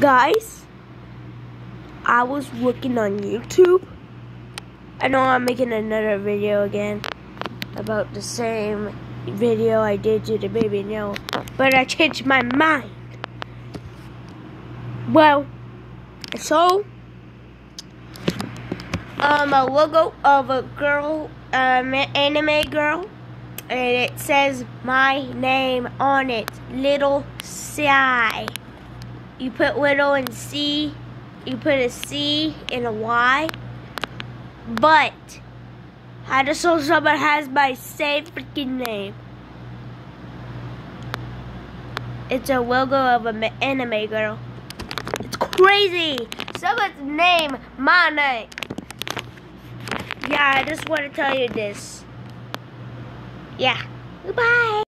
Guys, I was looking on YouTube. I know I'm making another video again about the same video I did to the baby Noah, but I changed my mind. Well, I saw a logo of a girl, anime girl, and it says my name on it, Little Sai. You put little and C, you put a C and a Y, but how does someone has my same freaking name? It's a logo of an anime girl. It's crazy. Someone's name, my name. Yeah, I just want to tell you this. Yeah. Goodbye.